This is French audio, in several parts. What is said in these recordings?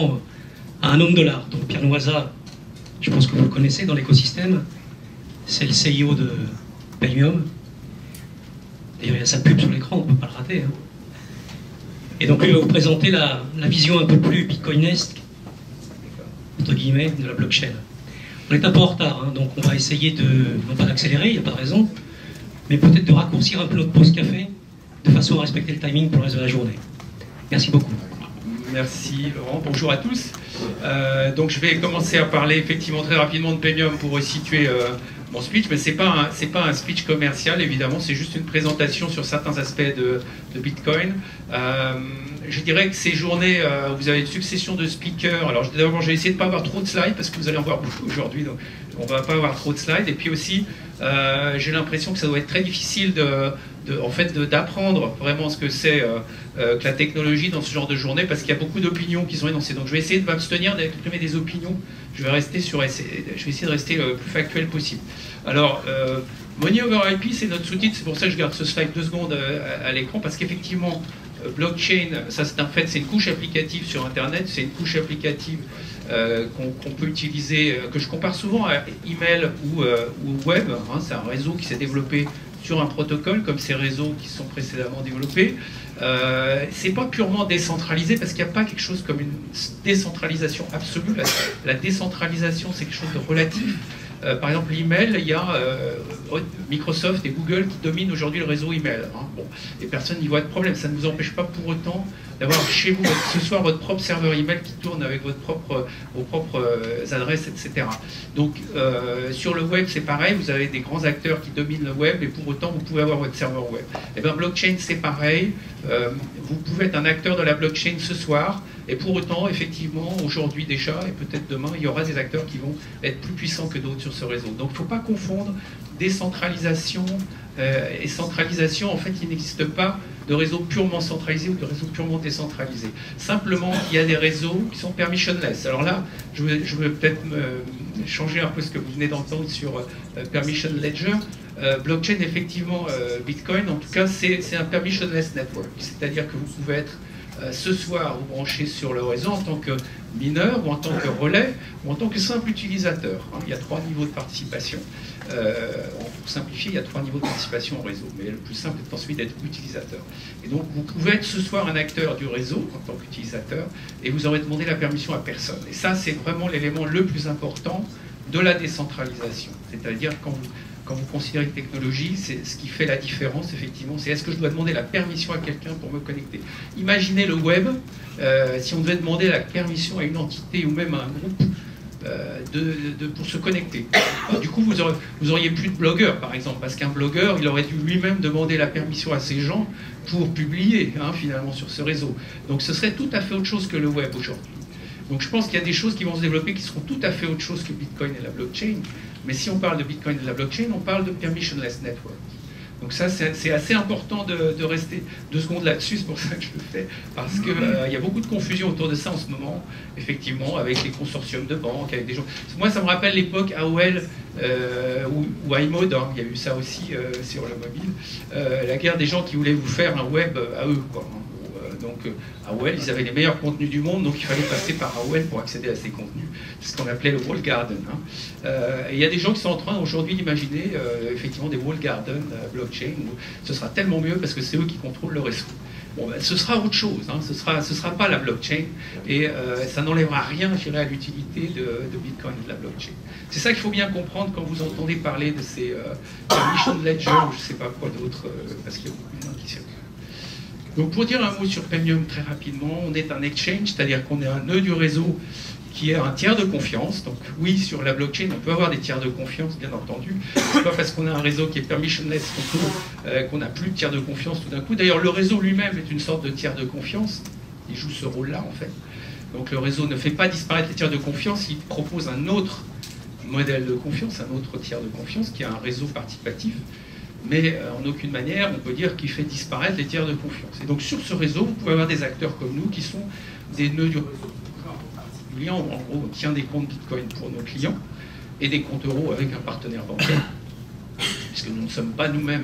l'équivalent à un homme dollar. Donc Pierre Noisa, je pense que vous le connaissez dans l'écosystème, c'est le CEO de Paymium. D'ailleurs, il y a sa pub sur l'écran, on ne peut pas le rater. Hein. Et donc, lui va vous présenter la vision un peu plus bitcoinesque, entre guillemets, de la blockchain. On est un peu en retard, hein, donc on va essayer de, non pas d'accélérer, il n'y a pas de raison, mais peut-être de raccourcir un peu notre pause café, de façon à respecter le timing pour le reste de la journée. Merci beaucoup. Merci Laurent, bonjour à tous. Donc je vais commencer à parler effectivement très rapidement de Paymium pour resituer mon speech, mais c'est pas un speech commercial évidemment, c'est juste une présentation sur certains aspects de Bitcoin. Je dirais que ces journées, vous avez une succession de speakers. Alors d'abord, j'ai essayé de ne pas avoir trop de slides parce que vous allez en voir beaucoup aujourd'hui, donc on ne va pas avoir trop de slides. Et puis aussi, j'ai l'impression que ça doit être très difficile d'apprendre vraiment ce que c'est que la technologie dans ce genre de journée, parce qu'il y a beaucoup d'opinions qui sont énoncées. Donc je vais essayer de m'abstenir d'exprimer des opinions. Je vais essayer de rester le plus factuel possible. Alors, Money over IP, c'est notre sous-titre. C'est pour ça que je garde ce slide 2 secondes à l'écran, parce qu'effectivement, blockchain, ça c'est un fait, c'est une couche applicative sur Internet, c'est une couche applicative qu'on peut utiliser, que je compare souvent à email ou web. Hein, c'est un réseau qui s'est développé sur un protocole, comme ces réseaux qui sont précédemment développés. C'est pas purement décentralisé, parce qu'il n'y a pas quelque chose comme une décentralisation absolue. La décentralisation, c'est quelque chose de relatif. Par exemple, l'email, il y a Microsoft et Google qui dominent aujourd'hui le réseau email. Hein. Bon, et personne n'y voit de problème. Ça ne vous empêche pas pour autant d'avoir chez vous ce soir votre propre serveur email qui tourne avec vos propres adresses, etc. Donc, sur le web, c'est pareil. Vous avez des grands acteurs qui dominent le web et pour autant, vous pouvez avoir votre serveur web. Et bien, blockchain, c'est pareil. Vous pouvez être un acteur de la blockchain ce soir. Et pour autant, effectivement, aujourd'hui déjà, et peut-être demain, il y aura des acteurs qui vont être plus puissants que d'autres sur ce réseau. Donc il ne faut pas confondre décentralisation et centralisation. En fait, il n'existe pas de réseau purement centralisé ou de réseau purement décentralisé. Simplement, il y a des réseaux qui sont permissionless. Alors là, je veux peut-être changer un peu ce que vous venez d'entendre sur Permission Ledger. Blockchain, effectivement, Bitcoin, en tout cas, c'est un permissionless network. C'est-à-dire que vous pouvez être ce soir vous branchez sur le réseau en tant que mineur ou en tant que relais ou en tant que simple utilisateur. Hein, il y a 3 niveaux de participation. Pour simplifier, il y a 3 niveaux de participation au réseau, mais le plus simple est ensuite d'être utilisateur. Et donc vous pouvez être ce soir un acteur du réseau en tant qu'utilisateur et vous aurez demandé la permission à personne. Et ça, c'est vraiment l'élément le plus important de la décentralisation. C'est-à-dire quand vous considérez une technologie, c'est ce qui fait la différence, effectivement, c'est est-ce que je dois demander la permission à quelqu'un pour me connecter. Imaginez le web, si on devait demander la permission à une entité ou même à un groupe pour se connecter. Du coup, vous auriez plus de blogueurs, par exemple, parce qu'un blogueur, il aurait dû lui-même demander la permission à ces gens pour publier, hein, finalement, sur ce réseau. Donc ce serait tout à fait autre chose que le web aujourd'hui. Donc je pense qu'il y a des choses qui vont se développer qui seront tout à fait autre chose que Bitcoin et la blockchain. Mais si on parle de Bitcoin et de la blockchain, on parle de permissionless network. Donc ça, c'est assez important de rester 2 secondes là-dessus, c'est pour ça que je le fais, parce qu'il y a beaucoup de confusion autour de ça en ce moment, effectivement, avec les consortiums de banques, avec des gens... Moi, ça me rappelle l'époque AOL ou iMode, hein, il y a eu ça aussi sur le mobile, la guerre des gens qui voulaient vous faire un web à eux, quoi. Donc AOL, ils avaient les meilleurs contenus du monde, donc il fallait passer par AOL pour accéder à ces contenus. C'est ce qu'on appelait le wall garden. Hein. Et il y a des gens qui sont en train aujourd'hui d'imaginer effectivement des wall garden blockchain, où ce sera tellement mieux parce que c'est eux qui contrôlent le réseau. Bon, ben, ce sera autre chose, hein. Ce sera pas la blockchain, et ça n'enlèvera rien, je dirais, à l'utilité de Bitcoin et de la blockchain. C'est ça qu'il faut bien comprendre quand vous entendez parler de ces permission ledger, ou je ne sais pas quoi d'autre, parce qu'il y a beaucoup de gens qui circulent. Donc pour dire un mot sur Paymium très rapidement, on est un exchange, c'est-à-dire qu'on est un nœud du réseau qui est un tiers de confiance. Donc oui, sur la blockchain, on peut avoir des tiers de confiance, bien entendu. C'est pas parce qu'on a un réseau qui est permissionless qu'on n'a plus de tiers de confiance tout d'un coup. D'ailleurs, le réseau lui-même est une sorte de tiers de confiance. Il joue ce rôle-là, en fait. Donc le réseau ne fait pas disparaître les tiers de confiance, il propose un autre modèle de confiance, un autre tiers de confiance, qui est un réseau participatif. Mais en aucune manière, on peut dire qu'il fait disparaître les tiers de confiance. Et donc sur ce réseau, vous pouvez avoir des acteurs comme nous qui sont des nœuds du réseau. En gros, on tient des comptes Bitcoin pour nos clients et des comptes euros avec un partenaire bancaire, puisque nous ne sommes pas nous-mêmes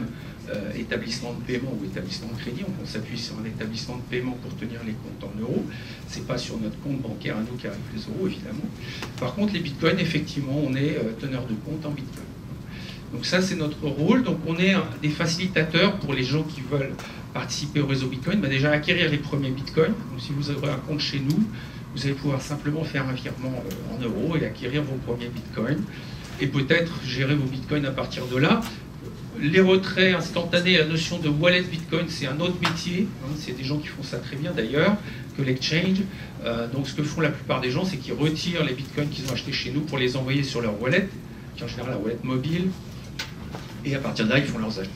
établissement de paiement ou établissement de crédit. On s'appuie sur un établissement de paiement pour tenir les comptes en euros. Ce n'est pas sur notre compte bancaire à nous qui arrivent les euros, évidemment. Par contre, les bitcoins, effectivement, on est teneur de compte en bitcoin. Donc ça, c'est notre rôle. Donc on est des facilitateurs pour les gens qui veulent participer au réseau Bitcoin. Déjà, acquérir les premiers bitcoins. Donc si vous avez un compte chez nous, vous allez pouvoir simplement faire un virement en euros et acquérir vos premiers bitcoins. Et peut-être gérer vos bitcoins à partir de là. Les retraits instantanés, la notion de wallet bitcoin, c'est un autre métier. C'est des gens qui font ça très bien d'ailleurs, que l'exchange. Donc ce que font la plupart des gens, c'est qu'ils retirent les bitcoins qu'ils ont achetés chez nous pour les envoyer sur leur wallet, qui est en général la wallet mobile. Et à partir de là, ils font leurs achats.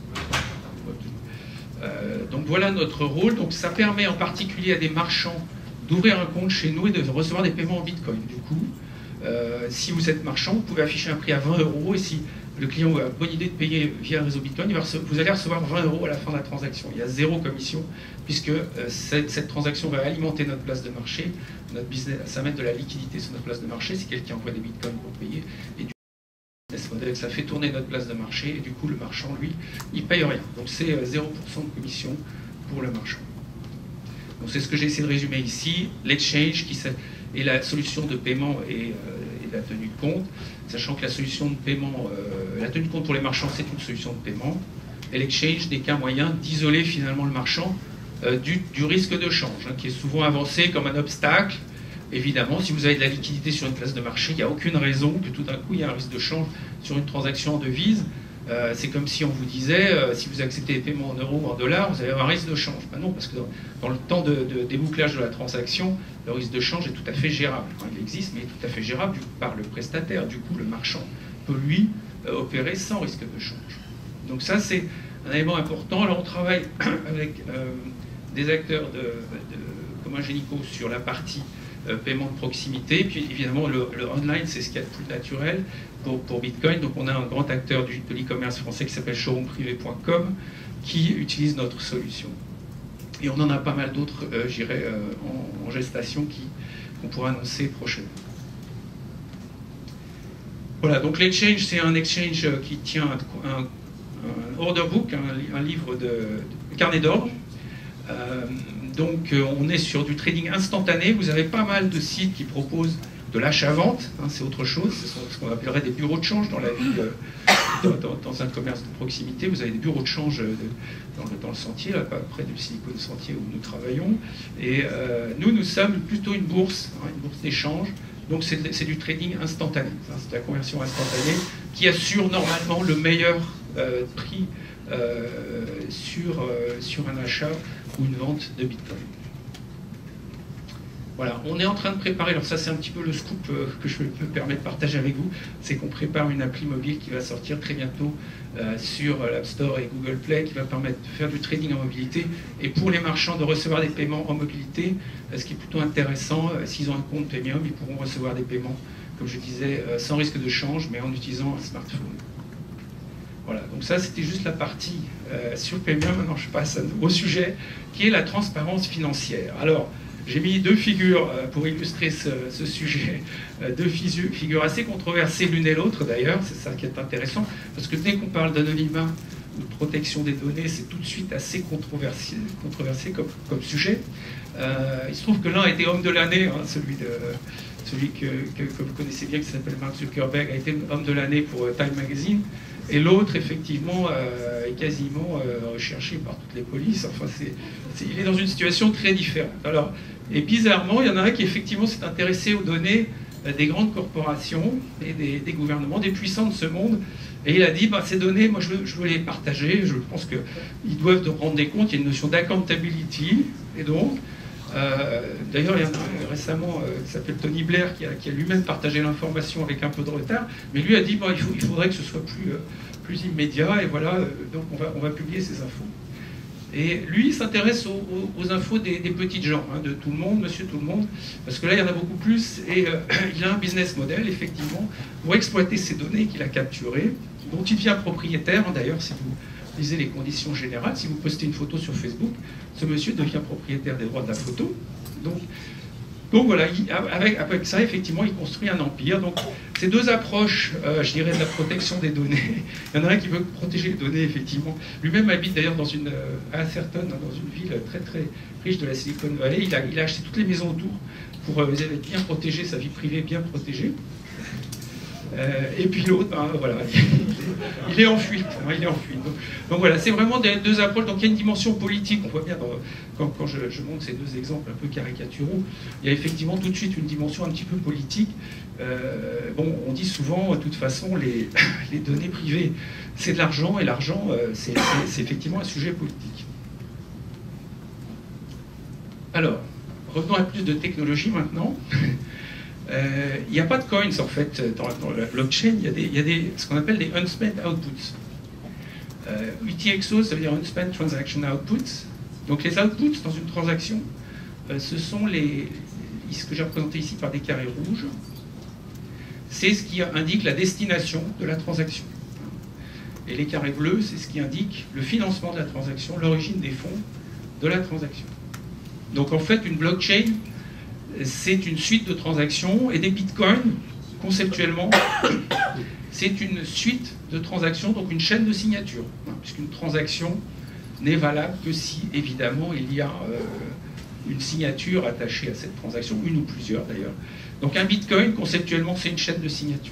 Donc voilà notre rôle. Donc ça permet en particulier à des marchands d'ouvrir un compte chez nous et de recevoir des paiements en bitcoin. Du coup, si vous êtes marchand, vous pouvez afficher un prix à 20 € et si le client a la bonne idée de payer via un réseau bitcoin, vous allez recevoir 20 € à la fin de la transaction. Il y a 0 commission puisque cette transaction va alimenter notre place de marché, notre business, ça met de la liquidité sur notre place de marché si quelqu'un envoie des bitcoins pour payer. Et du modèle, ça fait tourner notre place de marché et du coup le marchand, lui, il paye rien. Donc c'est 0% de commission pour le marchand. Donc c'est ce que j'ai essayé de résumer ici. L'exchange est la solution de paiement et la tenue de compte, sachant que la solution de paiement, la tenue de compte pour les marchands, c'est une solution de paiement. Et l'exchange n'est qu'un moyen d'isoler finalement le marchand du risque de change, qui est souvent avancé comme un obstacle. Évidemment, si vous avez de la liquidité sur une place de marché, il n'y a aucune raison que tout d'un coup il y ait un risque de change sur une transaction en devise. C'est comme si on vous disait, si vous acceptez les paiements en euros ou en dollars, vous allez avoir un risque de change. Ben non, parce que dans le temps de débouclage de la transaction, le risque de change est tout à fait gérable. Enfin, il existe, mais il est tout à fait gérable par le prestataire. Du coup, le marchand peut, lui, opérer sans risque de change. Donc ça, c'est un élément important. Alors, on travaille avec des acteurs comme Ingenico sur la partie paiement de proximité, puis évidemment le online, c'est ce qu'il y a de plus naturel pour Bitcoin. Donc on a un grand acteur de l'e-commerce français qui s'appelle showroomprivé.com qui utilise notre solution. Et on en a pas mal d'autres, j'irai, en gestation qu'on pourra annoncer prochainement. Voilà, donc l'exchange, c'est un exchange qui tient un order book, un livre de carnet d'ordre. Donc on est sur du trading instantané. Vous avez pas mal de sites qui proposent de l'achat-vente, c'est autre chose, ce sont ce qu'on appellerait des bureaux de change dans la vie, dans un commerce de proximité. Vous avez des bureaux de change dans le sentier, là, près du Silicon Sentier où nous travaillons. Et nous sommes plutôt une bourse d'échange. Donc c'est du trading instantané, c'est de la conversion instantanée qui assure normalement le meilleur prix sur un achat ou une vente de Bitcoin. Voilà, on est en train de préparer, alors ça c'est un petit peu le scoop que je me permets de partager avec vous, c'est qu'on prépare une appli mobile qui va sortir très bientôt sur l'App Store et Google Play, qui va permettre de faire du trading en mobilité, et pour les marchands de recevoir des paiements en mobilité, ce qui est plutôt intéressant, s'ils ont un compte Premium, ils pourront recevoir des paiements, comme je disais, sans risque de change, mais en utilisant un smartphone. Voilà, donc ça c'était juste la partie sur Premium. Maintenant je passe à un nouveau sujet qui est la transparence financière. Alors j'ai mis deux figures pour illustrer ce sujet, deux figures assez controversées l'une et l'autre d'ailleurs, c'est ça qui est intéressant, parce que dès qu'on parle d'anonymat ou de protection des données, c'est tout de suite assez controversé comme sujet. Il se trouve que l'un a été homme de l'année, celui que vous connaissez bien, qui s'appelle Mark Zuckerberg, a été homme de l'année pour Time Magazine. Et l'autre, effectivement, est quasiment recherché par toutes les polices. Enfin, il est dans une situation très différente. Alors, et bizarrement, il y en a un qui, effectivement, s'est intéressé aux données des grandes corporations et des gouvernements, des puissants de ce monde. Et il a dit, ces données, moi, je veux les partager. Je pense qu'ils doivent rendre des comptes. Il y a une notion d'accountability. Et donc, d'ailleurs, il y en a un récemment qui s'appelle Tony Blair qui a lui-même partagé l'information avec un peu de retard, mais lui a dit il faudrait que ce soit plus immédiat, et voilà, donc on va publier ces infos. Et lui, il s'intéresse aux infos des petites gens, de tout le monde, monsieur tout le monde, parce que là, il y en a beaucoup plus, et il a un business model, effectivement, pour exploiter ces données qu'il a capturées, dont il devient propriétaire, d'ailleurs, si vous lisez les conditions générales, si vous postez une photo sur Facebook, ce monsieur devient propriétaire des droits de la photo. Donc, Donc voilà, avec ça, effectivement, il construit un empire. Donc ces deux approches, je dirais, de la protection des données. Il y en a un qui veut protéger les données, effectivement. Lui-même habite d'ailleurs à Atherton, dans une ville très très riche de la Silicon Valley. Il a acheté toutes les maisons autour pour être bien protégé, sa vie privée bien protégée. Et puis l'autre, ben, voilà, il est en fuite. Hein, il est en fuite. Donc voilà, c'est vraiment deux approches. Donc il y a une dimension politique. On voit bien quand je montre ces deux exemples un peu caricaturaux, il y a effectivement tout de suite une dimension un petit peu politique. Bon, on dit souvent, de toute façon, les données privées, c'est de l'argent, et l'argent, c'est effectivement un sujet politique. Alors, revenons à plus de technologie maintenant. Il n'y a pas de coins en fait dans la blockchain, il y a ce qu'on appelle des unspent outputs. UTXO, ça veut dire unspent transaction outputs. Donc les outputs dans une transaction, ce sont ce que j'ai représenté ici par des carrés rouges. C'est ce qui indique la destination de la transaction. Et les carrés bleus, c'est ce qui indique le financement de la transaction, l'origine des fonds de la transaction. Donc en fait, une blockchain, c'est une suite de transactions, et des bitcoins, conceptuellement, c'est une suite de transactions, donc une chaîne de signatures, puisqu'une transaction n'est valable que si, évidemment, il y a une signature attachée à cette transaction, une ou plusieurs d'ailleurs. Donc un bitcoin, conceptuellement, c'est une chaîne de signatures.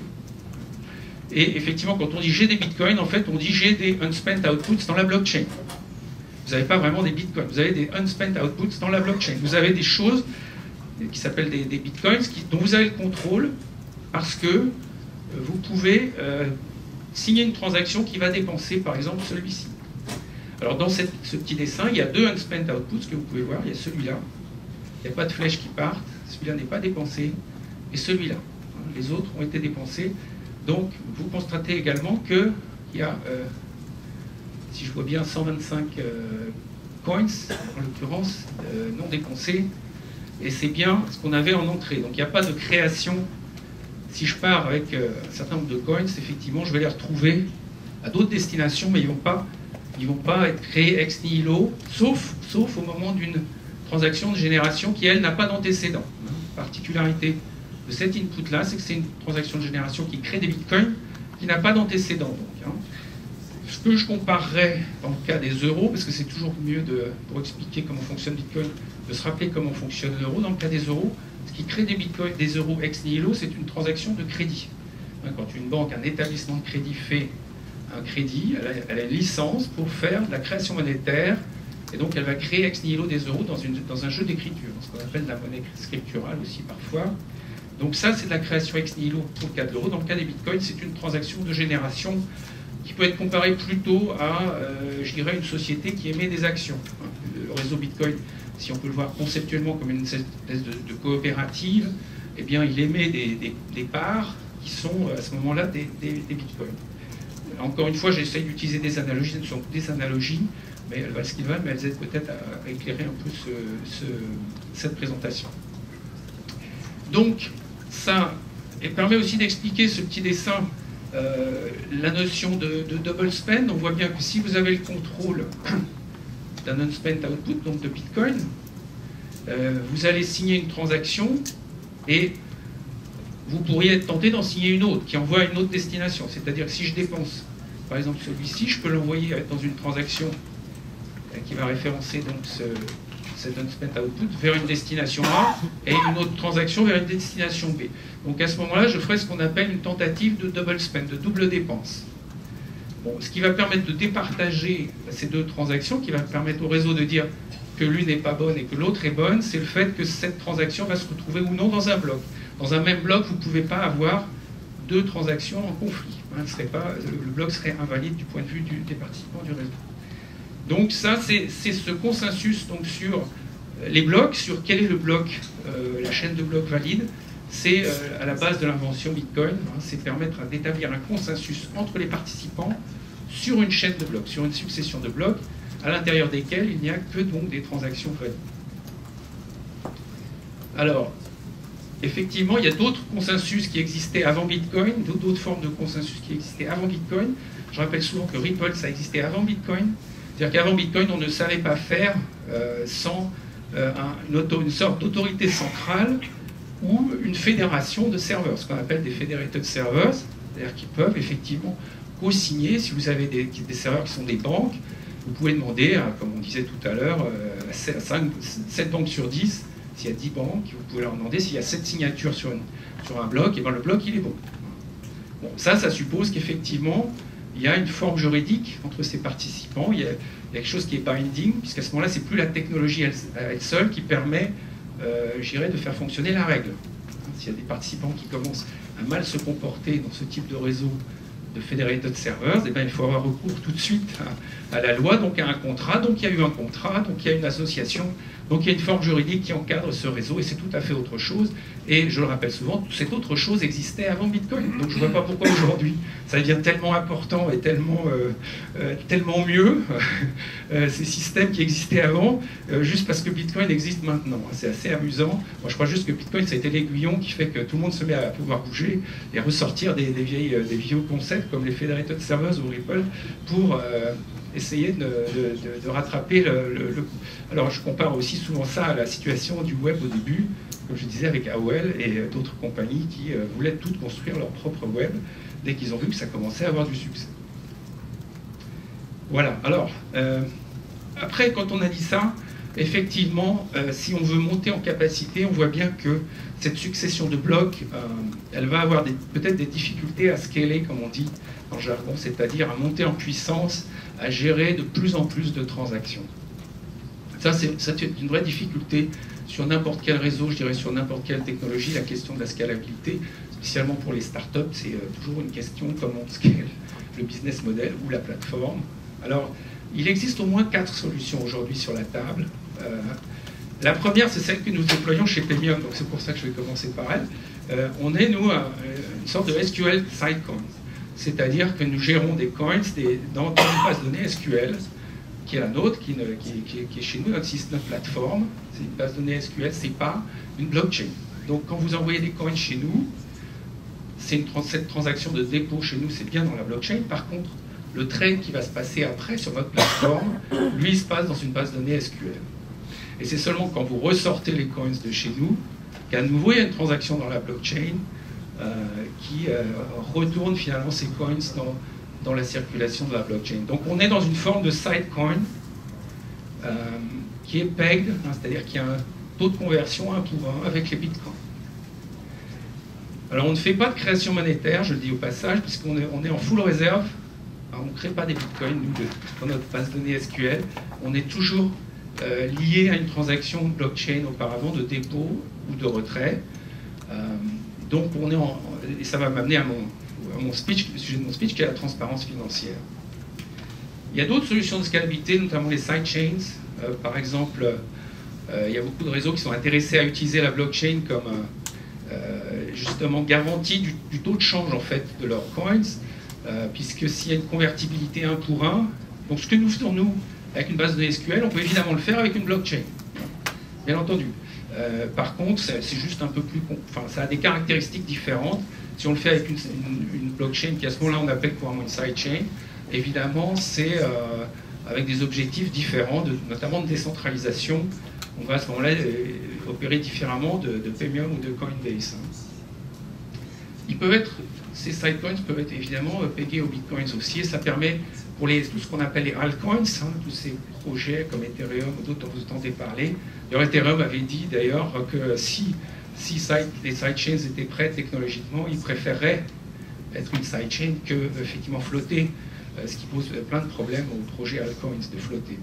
Et effectivement, quand on dit j'ai des bitcoins, en fait, on dit j'ai des unspent outputs dans la blockchain. Vous n'avez pas vraiment des bitcoins, vous avez des unspent outputs dans la blockchain. Vous avez des choses qui s'appellent des bitcoins, dont vous avez le contrôle, parce que vous pouvez signer une transaction qui va dépenser, par exemple, celui-ci. Alors dans ce petit dessin, il y a deux unspent outputs que vous pouvez voir. Il y a celui-là, il n'y a pas de flèches qui partent, celui-là n'est pas dépensé, et celui-là. Les autres ont été dépensés. Donc vous constatez également qu'il y a, si je vois bien, 125 coins, en l'occurrence, non dépensés, et c'est bien ce qu'on avait en entrée. Donc il n'y a pas de création. Si je pars avec un certain nombre de coins, effectivement, je vais les retrouver à d'autres destinations, mais ils ne vont pas être créés ex nihilo, sauf au moment d'une transaction de génération qui, elle, n'a pas d'antécédent. La particularité de cet input-là, c'est que c'est une transaction de génération qui crée des bitcoins, qui n'a pas d'antécédent. Ce que je comparerais dans le cas des euros, parce que c'est toujours mieux pour expliquer comment fonctionne Bitcoin, de se rappeler comment fonctionne l'euro. Dans le cas des euros, ce qui crée des bitcoins, des euros ex nihilo, c'est une transaction de crédit. Quand une banque, un établissement de crédit fait un crédit, elle a une licence pour faire de la création monétaire, et donc elle va créer ex nihilo des euros dans un jeu d'écriture, ce qu'on appelle la monnaie scripturale aussi parfois. Donc ça, c'est de la création ex nihilo pour le cas de l'euro. Dans le cas des bitcoins, c'est une transaction de génération qui peut être comparée plutôt à, je dirais, une société qui émet des actions. Le réseau Bitcoin, si on peut le voir conceptuellement comme une espèce de coopérative, eh bien, il émet des parts qui sont à ce moment-là des bitcoins. Encore une fois, j'essaye d'utiliser des analogies, ce ne sont que des analogies, mais elles valent ce qu'ils valent, mais elles aident peut-être à éclairer un peu cette présentation. Donc, ça permet aussi d'expliquer ce petit dessin, la notion de double spend. On voit bien que si vous avez le contrôle d'un unspent output, donc de Bitcoin, vous allez signer une transaction et vous pourriez être tenté d'en signer une autre qui envoie à une autre destination. C'est-à-dire que si je dépense, par exemple, celui-ci, je peux l'envoyer dans une transaction qui va référencer donc cet unspent output vers une destination A et une autre transaction vers une destination B. Donc à ce moment-là, je ferai ce qu'on appelle une tentative de double spend, de double dépense. Bon, ce qui va permettre de départager ces deux transactions, qui va permettre au réseau de dire que l'une n'est pas bonne et que l'autre est bonne, c'est le fait que cette transaction va se retrouver ou non dans un bloc. Dans un même bloc, vous ne pouvez pas avoir deux transactions en conflit. Le bloc serait invalide du point de vue des participants du réseau. Donc ça, c'est ce consensus donc, sur les blocs, sur quel est le bloc, la chaîne de blocs valide. C'est à la base de l'invention Bitcoin, c'est permettre d'établir un consensus entre les participants sur une chaîne de blocs, sur une succession de blocs, à l'intérieur desquels il n'y a que donc des transactions valides. Alors, effectivement, il y a d'autres consensus qui existaient avant Bitcoin, d'autres formes de consensus qui existaient avant Bitcoin. Je rappelle souvent que Ripple, ça existait avant Bitcoin. C'est-à-dire qu'avant Bitcoin, on ne savait pas faire sans une sorte d'autorité centrale ou une fédération de serveurs, ce qu'on appelle des federated servers, c'est-à-dire qu'ils peuvent effectivement co-signer. Si vous avez des serveurs qui sont des banques, vous pouvez demander, comme on disait tout à l'heure, 7 banques sur 10, s'il y a 10 banques, vous pouvez leur demander s'il y a 7 signatures sur un bloc, et bien le bloc il est bon. Bon, ça suppose qu'effectivement, il y a une forme juridique entre ces participants, il y a quelque chose qui est binding, puisqu'à ce moment-là, c'est plus la technologie elle seule qui permet, je dirais, de faire fonctionner la règle. S'il y a des participants qui commencent à mal se comporter dans ce type de réseau de federated servers, eh bien, il faut avoir recours tout de suite à la loi, donc à un contrat, donc il y a eu un contrat, donc il y a une association, donc il y a une forme juridique qui encadre ce réseau, et c'est tout à fait autre chose. Et je le rappelle souvent, cette autre chose existait avant Bitcoin. Donc je ne vois pas pourquoi aujourd'hui ça devient tellement important et tellement mieux, ces systèmes qui existaient avant, juste parce que Bitcoin existe maintenant. C'est assez amusant. Moi je crois juste que Bitcoin, ça a été l'aiguillon qui fait que tout le monde se met à pouvoir bouger et ressortir des vieux concepts comme les Federated Servers ou Ripple pour essayer de rattraper le coup. Alors je compare aussi souvent ça à la situation du web au début, comme je disais avec AOL et d'autres compagnies qui voulaient toutes construire leur propre web dès qu'ils ont vu que ça commençait à avoir du succès. Voilà, alors, après quand on a dit ça, effectivement, si on veut monter en capacité, on voit bien que cette succession de blocs, elle va avoir peut-être des difficultés à scaler, comme on dit dans le jargon, c'est-à-dire à monter en puissance, à gérer de plus en plus de transactions. Ça, c'est une vraie difficulté sur n'importe quel réseau, je dirais sur n'importe quelle technologie, la question de la scalabilité, spécialement pour les startups, c'est toujours une question comment on scale le business model ou la plateforme. Alors, il existe au moins 4 solutions aujourd'hui sur la table. La première, c'est celle que nous déployons chez Paymium, donc c'est pour ça que je vais commencer par elle. On est, nous, une sorte de SQL Sidecoin, c'est-à-dire que nous gérons des coins dans une base de données SQL, qui est la nôtre, qui est chez nous, notre plateforme. C'est une base de données SQL, c'est pas une blockchain. Donc quand vous envoyez des coins chez nous, cette transaction de dépôt chez nous, c'est bien dans la blockchain. Par contre, le trade qui va se passer après sur notre plateforme, lui, il se passe dans une base de données SQL. Et c'est seulement quand vous ressortez les coins de chez nous qu'à nouveau il y a une transaction dans la blockchain qui retourne finalement ces coins dans la circulation de la blockchain. Donc on est dans une forme de sidecoin qui est pegged, c'est-à-dire qu'il y a un taux de conversion 1 pour 1 avec les bitcoins. Alors on ne fait pas de création monétaire, je le dis au passage, puisqu'on est en full réserve. On ne crée pas des bitcoins, nous, dans notre base de données SQL. On est toujours lié à une transaction blockchain auparavant de dépôt ou de retrait. Donc on est et ça va m'amener à mon speech, le sujet de mon speech, qui est la transparence financière. Il y a d'autres solutions de scalabilité, notamment les sidechains. Par exemple, il y a beaucoup de réseaux qui sont intéressés à utiliser la blockchain comme justement garantie du taux de change en fait de leurs coins, puisque s'il y a une convertibilité 1 pour 1, donc ce que nous faisons nous avec une base de données SQL, on peut évidemment le faire avec une blockchain, bien entendu. Par contre, c'est juste un peu plus... Enfin, ça a des caractéristiques différentes. Si on le fait avec une blockchain qui, à ce moment-là, on appelle couramment une sidechain, évidemment, c'est avec des objectifs différents, notamment de décentralisation. On va, à ce moment-là, opérer différemment de Paymium ou de Coinbase. Ces sidecoins peuvent être évidemment peggés aux bitcoins aussi, et ça permet, pour tout ce qu'on appelle les altcoins, tous ces projets comme Ethereum ou d'autres dont vous entendez parler. D'ailleurs, Ethereum avait dit d'ailleurs que si les sidechains étaient prêts technologiquement, ils préféreraient être une sidechain que effectivement flotter, ce qui pose plein de problèmes aux projets altcoins de flotter.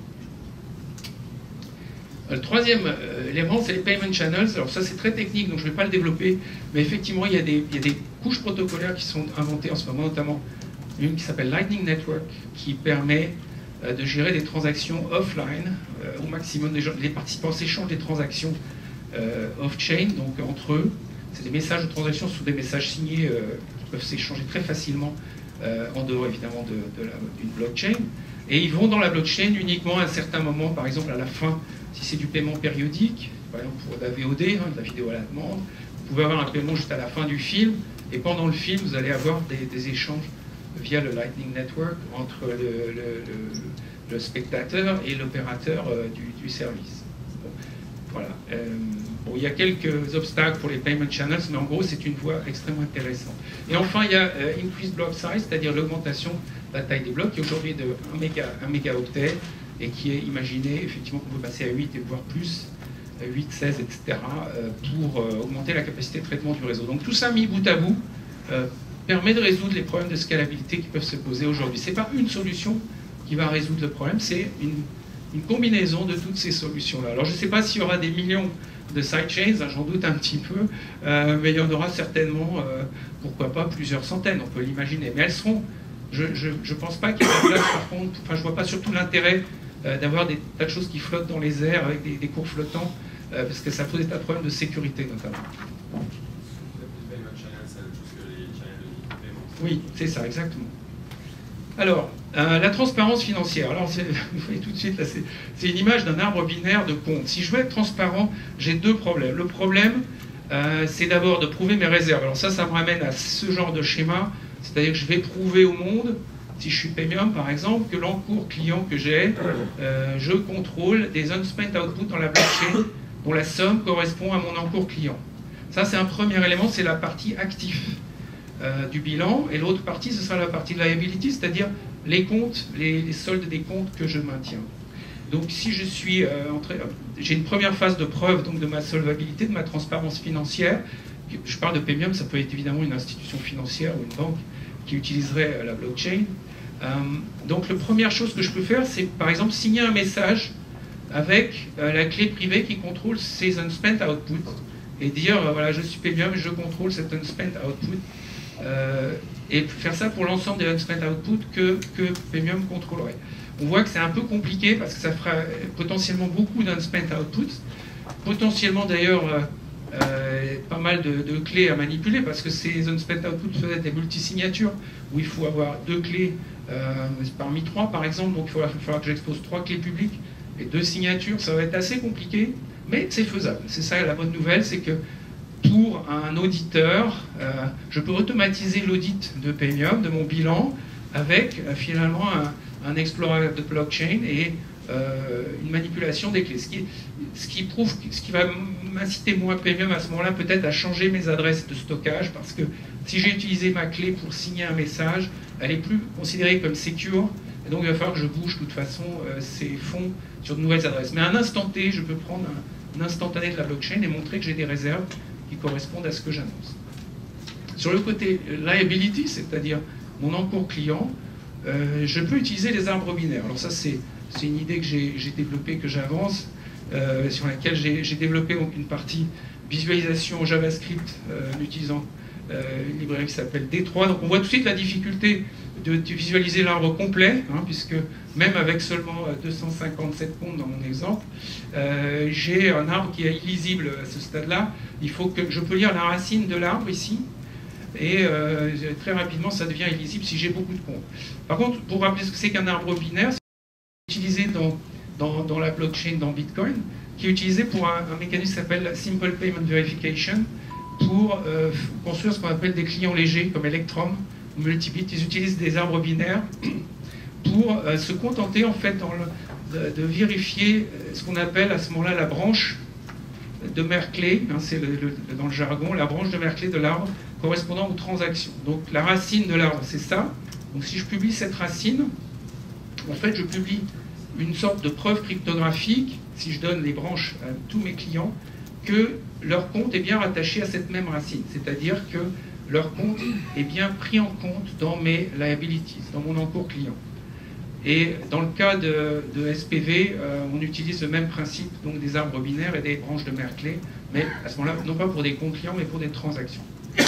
Le troisième élément, c'est les payment channels. Alors ça, c'est très technique, donc je ne vais pas le développer, mais effectivement, il y a des couches protocolaires qui sont inventées en ce moment, notamment une qui s'appelle Lightning Network, qui permet de gérer des transactions offline. Au maximum, les participants s'échangent des transactions off-chain, donc entre eux. C'est des messages de transactions sous des messages signés qui peuvent s'échanger très facilement en dehors, évidemment, d'une blockchain. Et ils vont dans la blockchain uniquement à un certain moment, par exemple à la fin, si c'est du paiement périodique, par exemple pour la VOD, de la vidéo à la demande, vous pouvez avoir un paiement juste à la fin du film, et pendant le film, vous allez avoir des échanges via le Lightning Network entre le spectateur et l'opérateur du service. Bon. Voilà. Bon, il y a quelques obstacles pour les payment channels, mais en gros, c'est une voie extrêmement intéressante. Et enfin, il y a increased block size, c'est-à-dire l'augmentation de la taille des blocs, qui est aujourd'hui de 1 mégaoctet, et qui est imaginé, effectivement, qu'on peut passer à 8 et voire plus, 8, 16, etc., pour augmenter la capacité de traitement du réseau. Donc tout ça mis bout à bout permet de résoudre les problèmes de scalabilité qui peuvent se poser aujourd'hui. Ce n'est pas une solution qui va résoudre le problème, c'est une combinaison de toutes ces solutions-là. Alors je ne sais pas s'il y aura des millions de sidechains, j'en doute un petit peu, mais il y en aura certainement, pourquoi pas, plusieurs centaines, on peut l'imaginer. Mais elles seront, je ne pense pas qu'il y ait de place, par contre, enfin je ne vois pas surtout l'intérêt d'avoir des tas de choses qui flottent dans les airs avec des cours flottants, parce que ça pose des tas de problèmes de sécurité notamment. Oui, c'est ça, exactement. Alors, la transparence financière. Alors, vous voyez tout de suite, là, c'est une image d'un arbre binaire de comptes. Si je veux être transparent, j'ai deux problèmes. Le problème, c'est d'abord de prouver mes réserves. Alors ça me ramène à ce genre de schéma, c'est-à-dire que je vais prouver au monde, si je suis Paymium par exemple, que l'encours client que j'ai, je contrôle des unspent outputs dans la blockchain dont la somme correspond à mon encours client. Ça, c'est un premier élément, c'est la partie actif du bilan, et l'autre partie, ce sera la partie de liability, c'est-à-dire les comptes, les soldes des comptes que je maintiens. Donc si je suis j'ai une première phase de preuve donc, de ma solvabilité, de ma transparence financière. Je parle de Paymium, ça peut être évidemment une institution financière ou une banque qui utiliserait la blockchain. Donc la première chose que je peux faire, c'est par exemple signer un message avec la clé privée qui contrôle ces unspent outputs et dire voilà, je suis Paymium, je contrôle cet unspent output. Et faire ça pour l'ensemble des unspent outputs que Paymium contrôlerait. On voit que c'est un peu compliqué parce que ça fera potentiellement beaucoup d'unspent outputs, potentiellement d'ailleurs pas mal de clés à manipuler parce que ces unspent outputs peuvent être des multisignatures où il faut avoir deux clés parmi trois par exemple, donc il va falloir que j'expose 3 clés publiques et 2 signatures, ça va être assez compliqué, mais c'est faisable. C'est ça la bonne nouvelle, c'est que pour un auditeur, je peux automatiser l'audit de Paymium, de mon bilan, avec finalement un explorer de blockchain et une manipulation des clés. Ce qui va m'inciter moi, Paymium, à ce moment-là, peut-être à changer mes adresses de stockage, parce que si j'ai utilisé ma clé pour signer un message, elle est plus considérée comme secure, et donc il va falloir que je bouge de toute façon ces fonds sur de nouvelles adresses. Mais à un instant T, je peux prendre un instantané de la blockchain et montrer que j'ai des réserves qui correspondent à ce que j'annonce. Sur le côté liability, c'est-à-dire mon encours client, je peux utiliser les arbres binaires. Alors ça, c'est une idée que j'ai développée, que j'avance, sur laquelle j'ai développé donc, une partie visualisation JavaScript en utilisant une librairie qui s'appelle D3. Donc on voit tout de suite la difficulté de visualiser l'arbre complet, hein, puisque même avec seulement 257 comptes dans mon exemple, j'ai un arbre qui est illisible à ce stade-là. Il faut que je peux lire la racine de l'arbre ici, et très rapidement ça devient illisible si j'ai beaucoup de comptes. Par contre, pour rappeler ce que c'est qu'un arbre binaire, c'est utilisé dans la blockchain, dans Bitcoin, qui est utilisé pour un mécanisme qui s'appelle Simple Payment Verification, pour construire ce qu'on appelle des clients légers comme Electrum ou Multibit. Ils utilisent des arbres binaires pour se contenter en fait de vérifier ce qu'on appelle à ce moment-là la branche de Merkle, hein, c'est dans le jargon, la branche de Merkle de l'arbre correspondant aux transactions. Donc la racine de l'arbre, c'est ça. Donc si je publie cette racine, en fait je publie une sorte de preuve cryptographique, si je donne les branches à tous mes clients, que leur compte est bien rattaché à cette même racine, c'est-à-dire que leur compte est bien pris en compte dans mes liabilities, dans mon encours client. Et dans le cas de SPV, on utilise le même principe, donc des arbres binaires et des branches de Merkle, mais à ce moment-là, non pas pour des comptes clients, mais pour des transactions.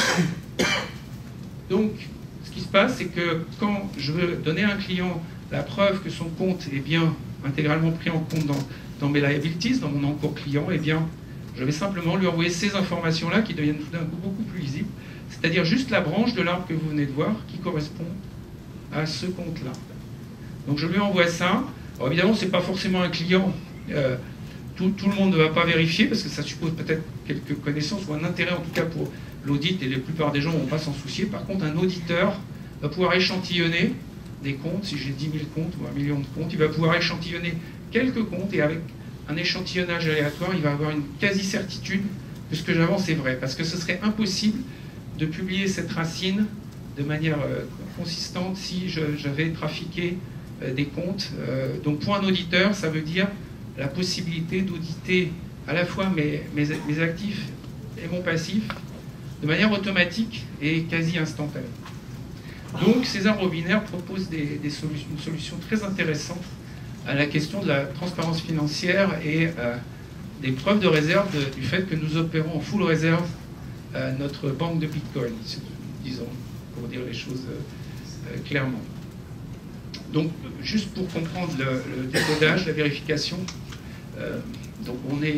Donc, ce qui se passe, c'est que quand je veux donner à un client la preuve que son compte est bien intégralement pris en compte dans mes liabilities, dans mon encours client, eh bien, je vais simplement lui envoyer ces informations-là qui deviennent tout d'un coup beaucoup plus lisibles, c'est-à-dire juste la branche de l'arbre que vous venez de voir qui correspond à ce compte-là. Donc je lui envoie ça. Alors évidemment, ce n'est pas forcément un client. Tout le monde ne va pas vérifier parce que ça suppose peut-être quelques connaissances ou un intérêt en tout cas pour l'audit et la plupart des gens ne vont pas s'en soucier. Par contre, un auditeur va pouvoir échantillonner des comptes. Si j'ai 10 000 comptes ou 1 million de comptes, il va pouvoir échantillonner quelques comptes et avec un échantillonnage aléatoire, il va avoir une quasi-certitude que ce que j'avance est vrai. Parce que ce serait impossible de publier cette racine de manière consistante si j'avais trafiqué des comptes. Donc pour un auditeur, ça veut dire la possibilité d'auditer à la fois mes actifs et mon passif de manière automatique et quasi instantanée. Donc ces arbres binaires proposent une solution très intéressante à la question de la transparence financière et des preuves de réserve du fait que nous opérons en full réserve notre banque de Bitcoin, disons, pour dire les choses clairement. Donc, juste pour comprendre le décodage, la vérification, donc on est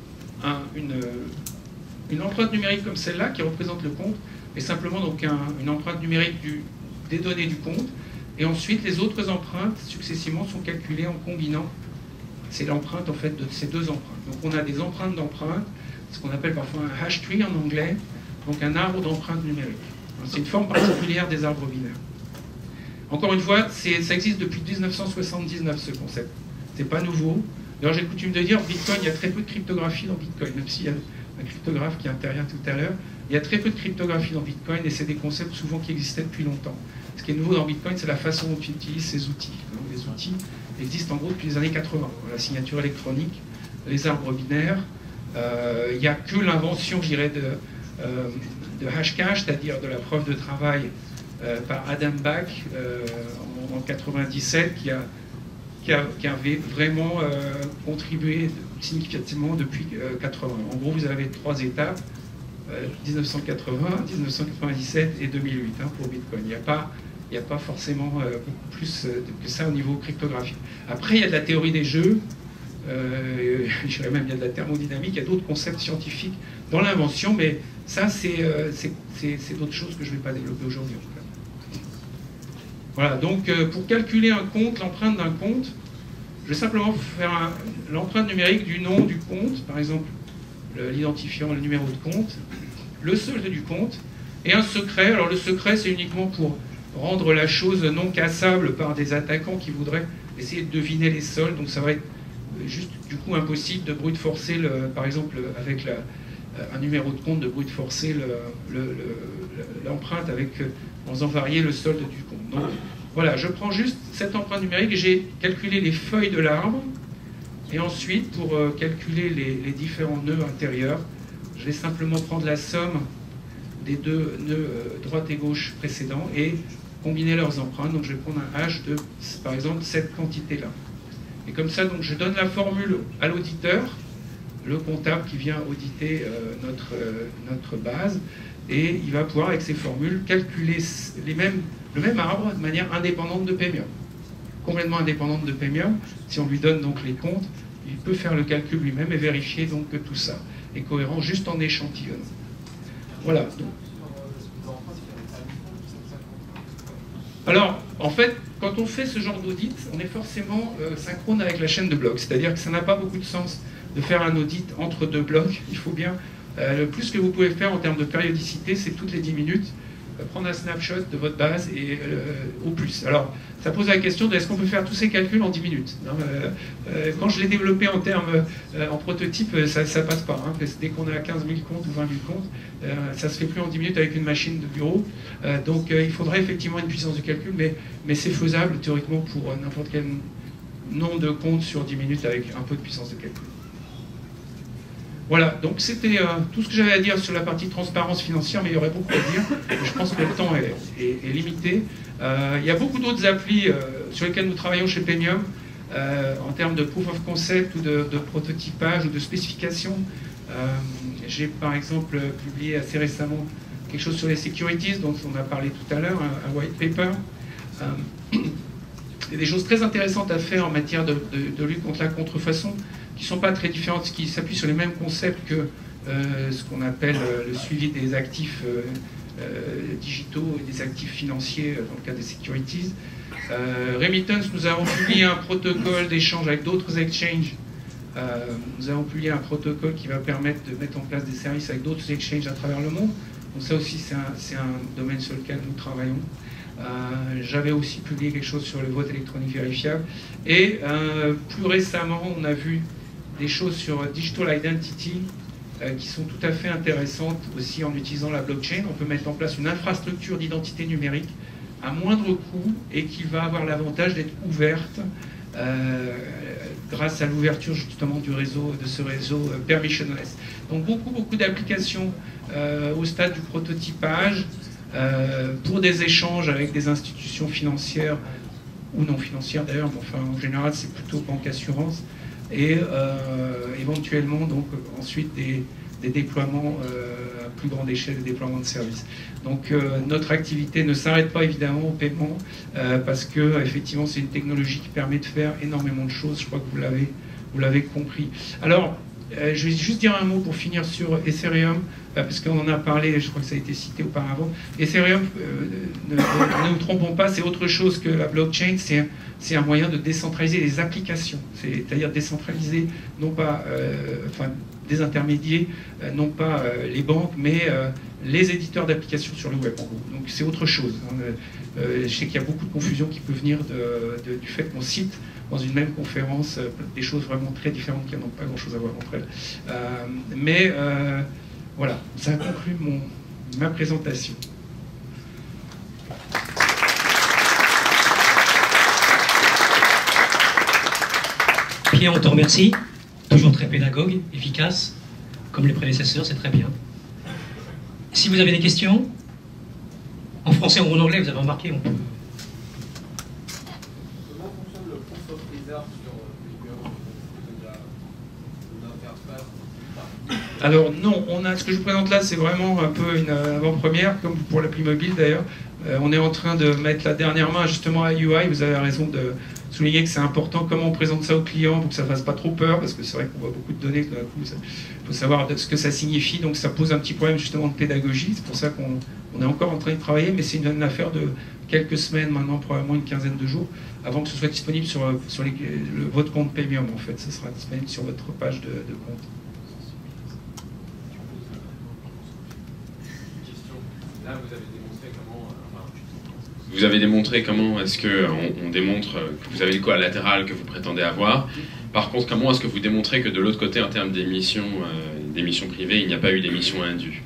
une empreinte numérique comme celle-là qui représente le compte, mais simplement donc une empreinte numérique des données du compte, et ensuite les autres empreintes successivement sont calculées en combinant. C'est l'empreinte en fait de ces deux empreintes. Donc on a des empreintes d'empreintes, ce qu'on appelle parfois un hash tree en anglais, donc un arbre d'empreintes numériques. C'est une forme particulière des arbres binaires. Encore une fois, ça existe depuis 1979 ce concept. C'est pas nouveau. D'ailleurs, j'ai coutume de dire, Bitcoin, il y a très peu de cryptographie dans Bitcoin, même s'il y a un cryptographe qui intervient tout à l'heure. Il y a très peu de cryptographie dans Bitcoin et c'est des concepts souvent qui existaient depuis longtemps. Ce qui est nouveau dans Bitcoin, c'est la façon dont on utilise ces outils. Donc, les outils existent en gros depuis les années 80. La signature électronique, les arbres binaires. Il n'y a que l'invention, je dirais, de Hashcash, c'est-à-dire de la preuve de travail par Adam Back en 97, qui avait vraiment contribué significativement depuis 80. En gros, vous avez 3 étapes, 1980, 1997 et 2008 pour Bitcoin. Il n'y a pas forcément beaucoup plus que ça au niveau cryptographique. Après, il y a de la théorie des jeux, je dirais même il y a de la thermodynamique, il y a d'autres concepts scientifiques dans l'invention, mais ça, c'est d'autres choses que je ne vais pas développer aujourd'hui. Voilà, donc pour calculer un compte, l'empreinte d'un compte, je vais simplement faire l'empreinte numérique du nom du compte, par exemple l'identifiant, le numéro de compte, le solde du compte, et un secret. Alors le secret, c'est uniquement pour rendre la chose non cassable par des attaquants qui voudraient essayer de deviner les soldes, donc ça va être juste du coup impossible de brute forcer, par exemple avec un numéro de compte, de brute forcer l'empreinte en faisant varier le solde du compte. Donc voilà, je prends juste cette empreinte numérique, j'ai calculé les feuilles de l'arbre, et ensuite pour calculer les différents nœuds intérieurs, je vais simplement prendre la somme des deux nœuds droite et gauche précédents et combiner leurs empreintes. Donc je vais prendre un hash de, par exemple, cette quantité-là. Et comme ça, donc, je donne la formule à l'auditeur, le comptable qui vient auditer notre base, et il va pouvoir, avec ces formules, calculer le même arbre de manière indépendante de Paymium. Complètement indépendante de Paymium. Si on lui donne donc les comptes, il peut faire le calcul lui-même et vérifier donc que tout ça est cohérent juste en échantillonnant. Voilà. Alors, en fait, quand on fait ce genre d'audit, on est forcément synchrone avec la chaîne de blocs. C'est-à-dire que ça n'a pas beaucoup de sens de faire un audit entre deux blocs. Il faut bien... le plus que vous pouvez faire en termes de périodicité, c'est toutes les 10 minutes, prendre un snapshot de votre base et au plus. Alors, ça pose la question de est-ce qu'on peut faire tous ces calculs en 10 minutes. Quand je l'ai développé en prototype, ça passe pas. Dès qu'on a 15 000 comptes ou 20 000 comptes, ça se fait plus en 10 minutes avec une machine de bureau. Donc, il faudrait effectivement une puissance de calcul, mais c'est faisable théoriquement pour n'importe quel nombre de comptes sur 10 minutes avec un peu de puissance de calcul. Voilà, donc c'était tout ce que j'avais à dire sur la partie transparence financière, mais il y aurait beaucoup à dire. Je pense que le temps est limité. Il y a beaucoup d'autres applis sur lesquelles nous travaillons chez Paymium, en termes de proof of concept ou de prototypage ou de spécification. J'ai par exemple publié assez récemment quelque chose sur les securities, dont on a parlé tout à l'heure, un white paper. Il y a des choses très intéressantes à faire en matière de lutte contre la contrefaçon, qui ne sont pas très différentes, qui s'appuient sur les mêmes concepts que ce qu'on appelle le suivi des actifs digitaux et des actifs financiers dans le cas des securities. Remittance, nous avons publié un protocole d'échange avec d'autres exchanges. Nous avons publié un protocole qui va permettre de mettre en place des services avec d'autres exchanges à travers le monde. Donc ça aussi, c'est un domaine sur lequel nous travaillons. J'avais aussi publié quelque chose sur le vote électronique vérifiable. Et plus récemment, on a vu des choses sur Digital Identity qui sont tout à fait intéressantes aussi en utilisant la blockchain. On peut mettre en place une infrastructure d'identité numérique à moindre coût et qui va avoir l'avantage d'être ouverte grâce à l'ouverture justement du réseau, de ce réseau permissionless. Donc beaucoup d'applications au stade du prototypage pour des échanges avec des institutions financières ou non financières d'ailleurs, mais enfin en général c'est plutôt banque assurance, et éventuellement donc ensuite des déploiements à plus grande échelle, des déploiements de services. Donc notre activité ne s'arrête pas évidemment au paiement parce que effectivement c'est une technologie qui permet de faire énormément de choses. Je crois que vous l'avez compris. Alors je vais juste dire un mot pour finir sur Ethereum, parce qu'on en a parlé, je crois que ça a été cité auparavant. Ethereum, ne nous trompons pas, c'est autre chose que la blockchain, c'est un moyen de décentraliser les applications, c'est-à-dire décentraliser, non pas, des intermédiaires, non pas les banques, mais les éditeurs d'applications sur le web, en gros. Donc c'est autre chose. Je sais qu'il y a beaucoup de confusion qui peut venir du fait qu'on cite dans une même conférence des choses vraiment très différentes qui n'ont pas grand-chose à voir entre elles. Voilà, ça conclut ma présentation. Pierre, on te remercie. Toujours très pédagogue, efficace, comme les prédécesseurs, c'est très bien. Si vous avez des questions, en français ou en anglais, vous avez remarqué, on peut... Comment fonctionne le proof of reserve sur l'interface? Alors non, ce que je vous présente là, c'est vraiment un peu une avant-première, comme pour l'appli mobile d'ailleurs. On est en train de mettre la dernière main justement à UI. Vous avez raison de souligner que c'est important comment on présente ça au client pour que ça ne fasse pas trop peur, parce que c'est vrai qu'on voit beaucoup de données, tout d'un coup, il faut savoir ce que ça signifie, donc ça pose un petit problème justement de pédagogie. C'est pour ça qu'on est encore en train de travailler, mais c'est une affaire de quelques semaines maintenant, probablement une quinzaine de jours, avant que ce soit disponible sur votre compte Paymium en fait. Ce sera disponible sur votre page de compte. Là, vous avez démontré comment... Vous avez démontré comment est-ce qu'on démontre que vous avez le collatéral que vous prétendez avoir. Par contre, comment est-ce que vous démontrez que de l'autre côté, en termes d'émissions privées, il n'y a pas eu d'émissions indues?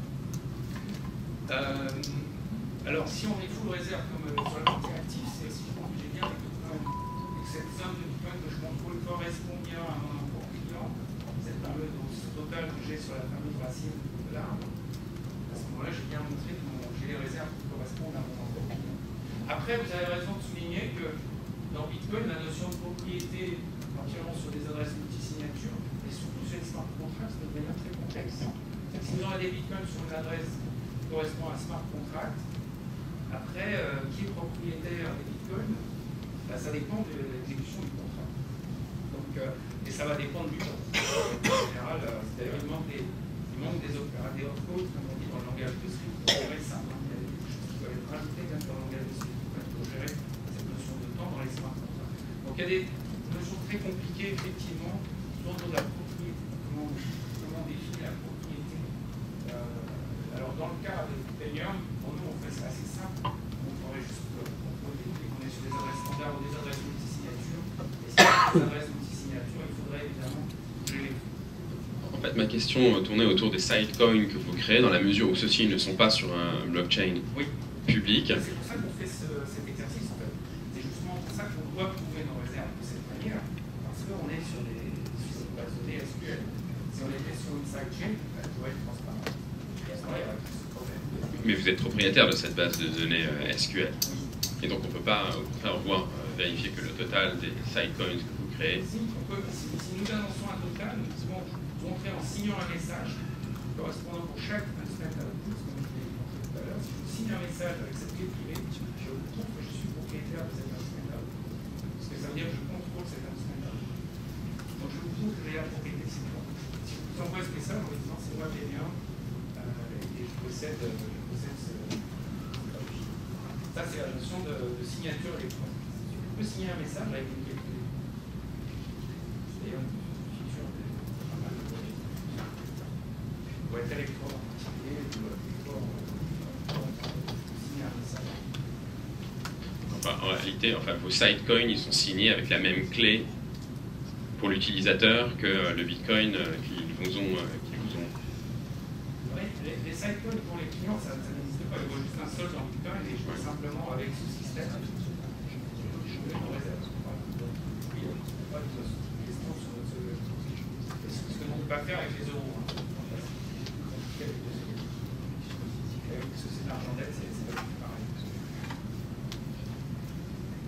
Alors, si on est full réserve comme sur la partie active, c'est si je pense que j'ai bien les bitcoins, et que cette somme de bitcoin que je contrôle correspond bien à mon import client, cette fameuse dose totale que j'ai sur la fameuse racine de l'arbre, à ce moment-là, j'ai bien montré que j'ai les réserves qui correspondent à mon import client. Après, vous avez raison de souligner que dans Bitcoin, la notion de propriété, particulièrement sur des adresses multisignatures, et surtout sur les smart contracts, ça devient très complexe. Si vous aurez des bitcoins sur une adresse qui correspond à un smart contract, après, qui est propriétaire des bitcoins, ça dépend de l'exécution du contrat. Donc, et ça va dépendre du temps. En général, d'ailleurs, il manque des opcodes, comme on dit dans le langage de script, pour gérer ça. Il y a des choses qui doivent être rajoutées même dans le langage de script pour gérer cette notion de temps dans les smart contracts. Donc il y a des notions très compliquées, effectivement, autour de la propriété. Comment on définit la propriété. Alors dans le cas de Paymium, pour nous on fait ça assez simple. On pourrait juste contrôler qu'on est sur des adresses standards ou des adresses multisignatures. Et si on a des adresses multisignatures, il faudrait évidemment bouger les flux. En fait, ma question tournait autour des sidecoins que vous créez, dans la mesure où ceux-ci ne sont pas sur un blockchain public. C'est pour ça qu'on fait cet exercice en fait. C'est justement pour ça qu'on doit prouver nos réserves de cette manière, parce qu'on est sur des bases de données SQL. Si on était sur une sidechain, elle pourrait être transparente. Mais vous êtes propriétaire de cette base de données SQL. Et donc on ne peut pas vérifier que le total des sidecoins que vous créez... Si nous annonçons un total, nous pouvons montrer en signant un message correspondant pour chaque instrument output, comme je l'ai montré tout à l'heure. Si je signe un message avec cette clé privée, je vous prouve que je suis propriétaire de cet instrument output. Parce que ça veut dire que je contrôle cet instrument output. Donc je vous prouve que j'ai la propriété de ces points. Si je vous envoie ce message en me disant c'est moi Paymium, et je possède ce... Ça, c'est la notion de signature électronique. Je peux signer un message avec une clé privée. C'est d'ailleurs une feature de pas mal de données. Pour être électron en particulier, pour signer un message. Enfin, en réalité, vos sidecoins, ils sont signés avec la même clé pour l'utilisateur que le Bitcoin qu'ils vous ont. Les sidecoins pour les clients, ça n'existe pas. Il faut juste un solde en Bitcoin et je fais simplement avec ce système. Je mets mon réserve. Oui, pas de question sur ce que l'on ne peut pas faire avec les euros. C'est l'argent d'aide, c'est pas pareil. Question ?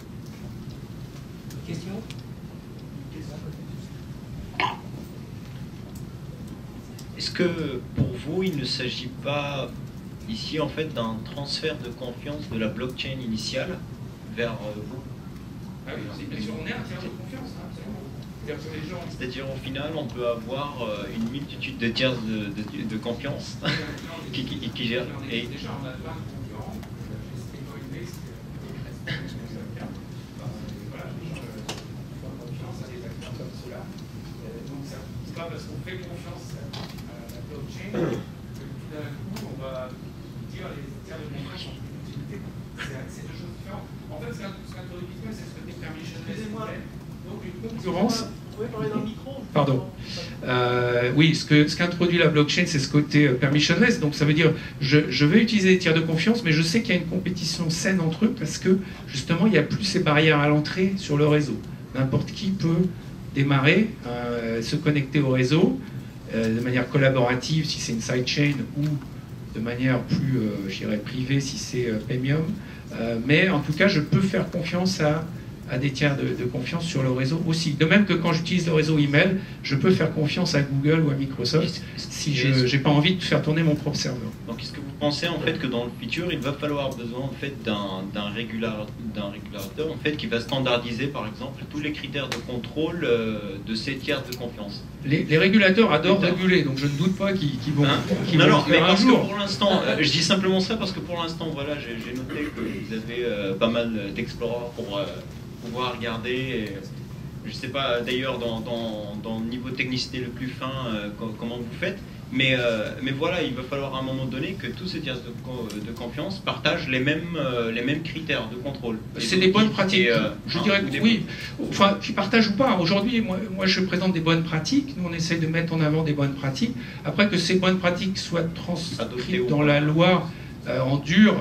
Est-ce que pour vous, il ne s'agit pas ici en fait d'un transfert de confiance de la blockchain initiale vers vous? Ah oui, bien sûr, on est un tiers de confiance, hein, absolument. C'est-à-dire au final, on peut avoir une multitude de tiers de confiance qui gèrent. Et... Déjà, on a plein de concurrents. C'était Coinbase, voilà, les gens font confiance à des acteurs comme cela. Donc, c'est pas parce qu'on fait confiance à la blockchain que tout d'un coup, on va dire les tiers de confiance ont plus d'utilité. C'est deux choses différentes. En fait, ce qu'introduit Bitcoin, c'est ce côté permissionless. Donc, une concurrence. Vous pouvez parler dans le micro? Pardon. Oui, ce qu'introduit la blockchain, c'est ce côté permissionless. Donc ça veut dire, je vais utiliser des tiers de confiance, mais je sais qu'il y a une compétition saine entre eux parce que justement, il n'y a plus ces barrières à l'entrée sur le réseau. N'importe qui peut démarrer, se connecter au réseau de manière collaborative si c'est une sidechain ou de manière plus, je dirais, privée si c'est Paymium. Mais en tout cas, je peux faire confiance à des tiers de confiance sur le réseau aussi. De même que quand j'utilise le réseau email, je peux faire confiance à Google ou à Microsoft si je n'ai pas envie de faire tourner mon propre serveur. Donc est-ce que vous pensez en fait que dans le futur, il va falloir besoin en fait d'un régulateur en fait qui va standardiser par exemple tous les critères de contrôle de ces tiers de confiance? Les régulateurs adorent réguler, donc je ne doute pas qu'ils vont, non, mais un parce jour. que pour l'instant, je dis simplement ça parce que pour l'instant, voilà, j'ai noté que vous avez pas mal d'explorers pour pouvoir regarder. Et, je ne sais pas d'ailleurs dans le niveau de technicité le plus fin comment vous faites, mais voilà, il va falloir à un moment donné que tous ces tiers de confiance partagent les mêmes critères de contrôle. C'est des bonnes pratiques. Je dirais que oui. Enfin, qu'ils partagent ou pas. Aujourd'hui, moi, je présente des bonnes pratiques. Nous, on essaie de mettre en avant des bonnes pratiques. Après que ces bonnes pratiques soient transcrites dans la loi en dur,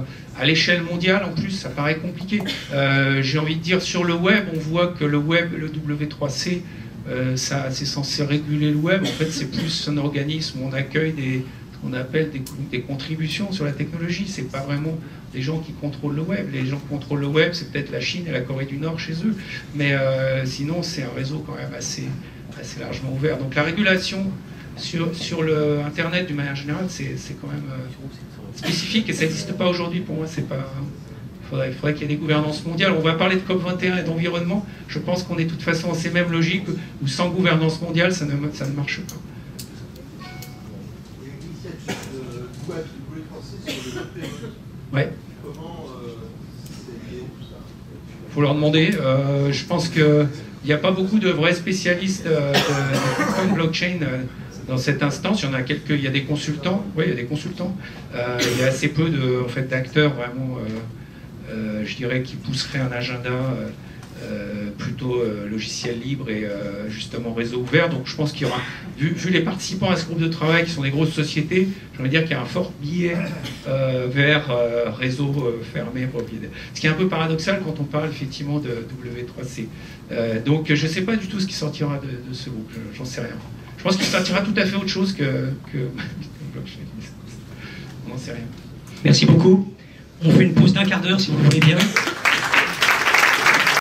à l'échelle mondiale, en plus, ça paraît compliqué. J'ai envie de dire, sur le web, on voit que le web, le W3C, c'est censé réguler le web. En fait, c'est plus un organisme où on accueille ce qu'on appelle des contributions sur la technologie. C'est pas vraiment des gens qui contrôlent le web. Les gens qui contrôlent le web, c'est peut-être la Chine et la Corée du Nord chez eux. Mais sinon, c'est un réseau quand même assez largement ouvert. Donc la régulation sur le Internet, d'une manière générale, c'est quand même spécifique et ça n'existe pas aujourd'hui. Pour moi, c'est pas... Il faudrait qu'il y ait des gouvernances mondiales. On va parler de COP21 et d'environnement. Je pense qu'on est de toute façon dans ces mêmes logiques où sans gouvernance mondiale, ça ne marche pas. Il y a une initiative de web qui voulait penser sur le web. Ouais. Comment c'est lié tout ça? Il faut leur demander. Je pense qu'il n'y a pas beaucoup de vrais spécialistes de blockchain dans cette instance. Il y en a quelques. Il y a des consultants. Oui, il y a des consultants. Il y a assez peu d'acteurs vraiment. Je dirais qui pousseraient un agenda plutôt logiciel libre et justement réseau ouvert. Donc je pense qu'il y aura, vu les participants à ce groupe de travail qui sont des grosses sociétés, je veux dire qu'il y a un fort biais vers réseau fermé, propriétaire. Ce qui est un peu paradoxal quand on parle effectivement de W3C. Donc je ne sais pas du tout ce qui sortira de ce groupe, j'en sais rien. Je pense qu'il sortira tout à fait autre chose que blockchain. On n'en sait rien. Merci beaucoup. On fait une pause d'1 quart d'heure si vous voulez bien.